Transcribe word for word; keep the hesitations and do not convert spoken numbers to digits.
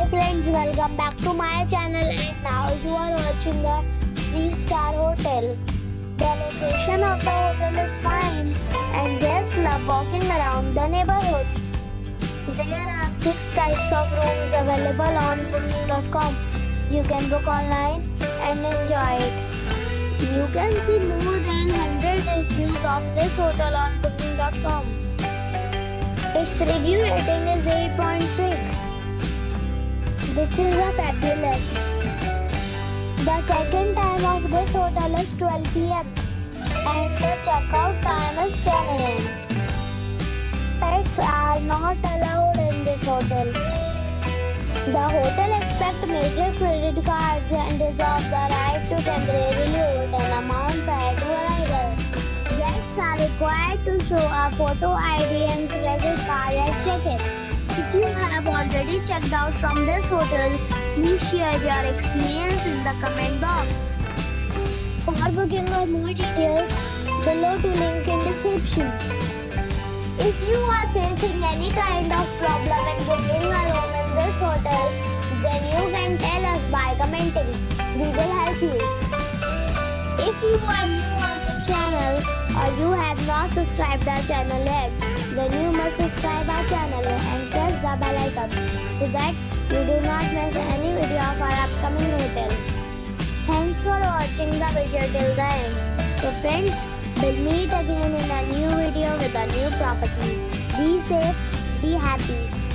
friends, welcome back to my channel, and now you are watching the three star hotel. The location of the hotel is fine and guests love walking around the neighborhood. There are six types of rooms available on booking dot com. You can book online and enjoy it. You can see more than one hundred reviews of this hotel on booking dot com. Its review rating is eight point six, which is a fabulous. The check-in time of this hotel is twelve p m and the checkout time is ten a m Pets are not allowed in this hotel. The hotel accepts major credit cards and reserves the right to temporarily hold an amount prior to arrival. Guests are required to show a photo I D and credit card at check-in. If you have already checked out from this hotel, please share your experience in the comment box. For booking or more details, below to link in description. If you are facing any kind of problem in booking a room in this hotel, then you can tell us by commenting. We will help you. If you are new on this channel or you have not subscribed our channel yet, then you must subscribe our channel and press the bell icon so that you do not miss any video of our upcoming hotel. Thanks for watching the video till the end. So friends, we'll meet again in a new video with a new property. Be safe, be happy.